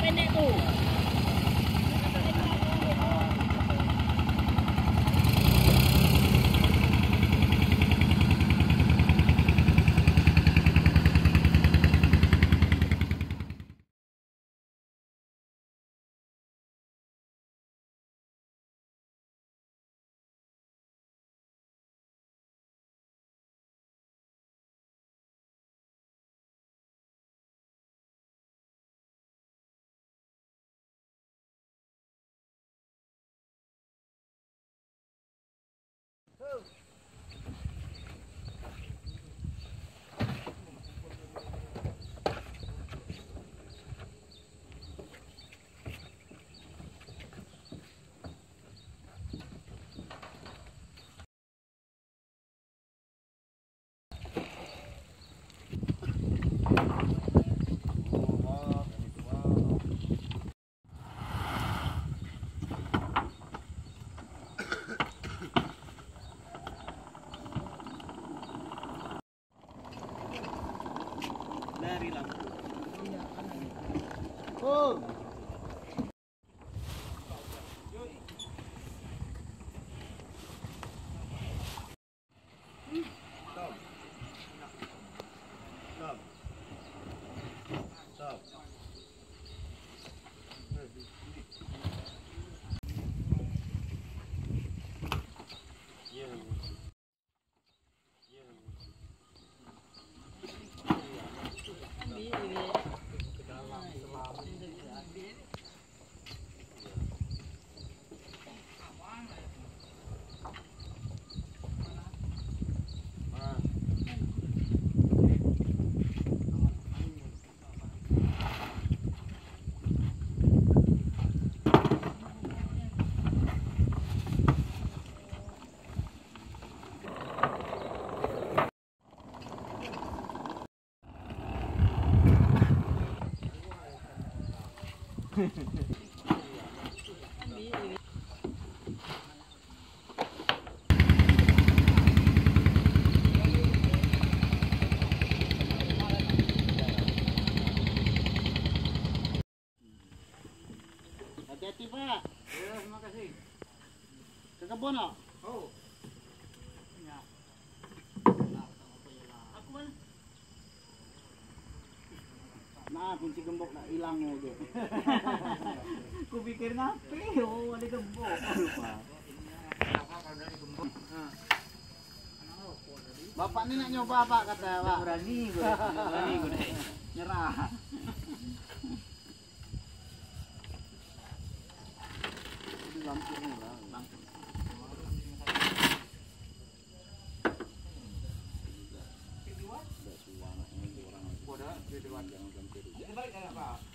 pendek tuh. Dari lampu. Oh. Stop. Stop. Stop. Hati-hati Pak. Ya, terima kasih. Ke kebun no? Oh. Ya. Aku mana? Nah, kunci gembok nak hilang aja. Ku pikir ngape? Oh, ada gembok. Lupa. Bapak ni nak nyoba apa kata Pak? Berani gue. Nyerah. Lampu ni lah, lampu. Kedua? Dah suara orang. Kedua, jangan sampai. Balik dah Pak.